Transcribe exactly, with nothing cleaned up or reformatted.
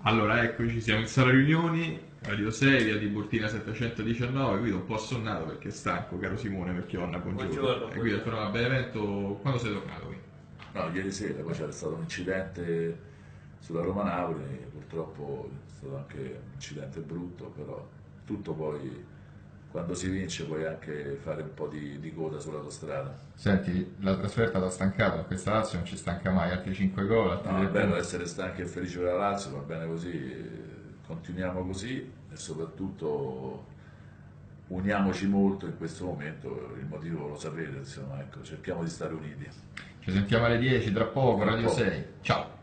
Allora, eccoci, siamo in sala riunioni, Radio sei, via Tiburtina settecentodiciannove, guido un po' assonnato perché è stanco, caro Simone, perché ho una buongiorno. Buongiorno, E guido per buongiorno. una Benevento, quando sei tornato qui? No, ieri sera poi c'era stato un incidente sulla Roma-Napoli, purtroppo è stato anche un incidente brutto, però tutto poi quando si vince puoi anche fare un po' di, di coda sull'autostrada. Senti, la trasferta ti ha stancato, in questa Lazio non ci stanca mai, altri cinque gol, altri No, è tre bello punti. essere stanchi e felici per la Lazio, va bene così, continuiamo così e soprattutto uniamoci molto in questo momento, il motivo lo sapete, insomma, ecco, cerchiamo di stare uniti. Ci sentiamo alle dieci, tra poco, Tra Radio poco. sei. Ciao!